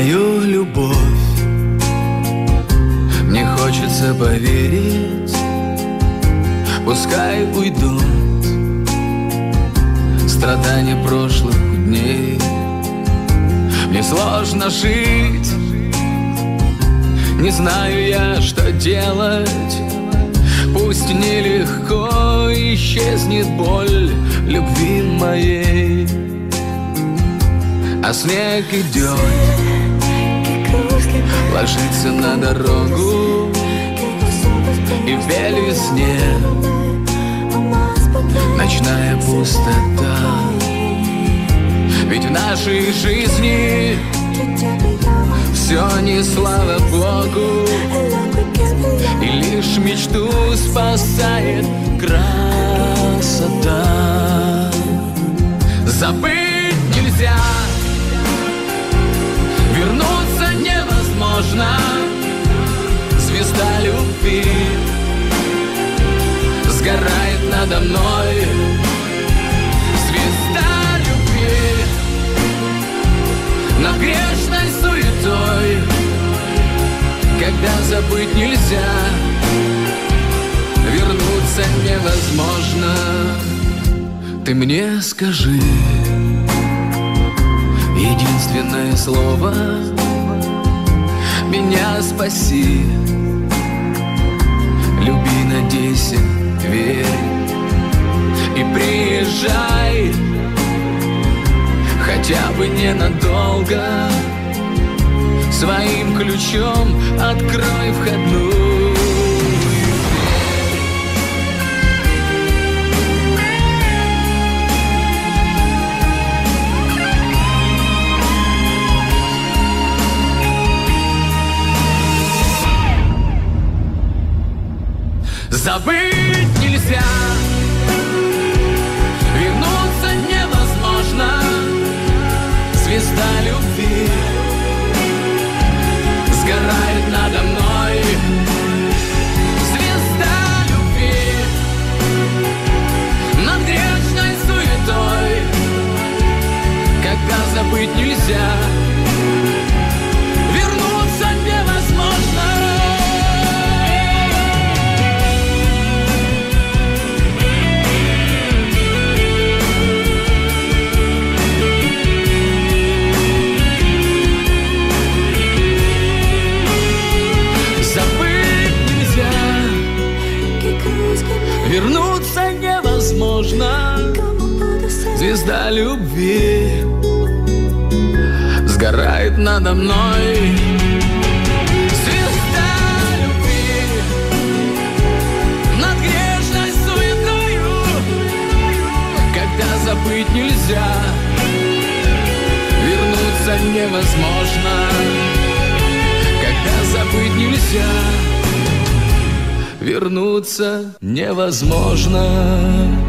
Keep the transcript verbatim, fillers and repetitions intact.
твою любовь. Мне хочется поверить, пускай уйдут страдания прошлых дней. Мне сложно жить, не знаю я, что делать. Пусть нелегко исчезнет боль любви моей, а снег идет, ложится на дорогу, и в весне ночная пустота. Ведь в нашей жизни все не слава Богу, и лишь мечту спасает красота. Забыть нельзя, вернуться невозможно. Звезда любви сгорает надо мной. Звезда любви над грешной суетой. Когда забыть нельзя, вернуться невозможно. Ты мне скажи единственное слово, меня спаси. Люби, надейся, верь и приезжай, хотя бы ненадолго. Своим ключом открой входную дверь. Забыть нельзя, вернуться невозможно. Звезда любви сгорает надо мной. Звезда любви над грешной суетой. Когда забыть нельзя, вернуться невозможно. Вернуться невозможно. Звезда любви сгорает надо мной. Звезда любви над грешной суетою. Когда забыть нельзя, вернуться невозможно. Когда забыть нельзя, вернуться невозможно.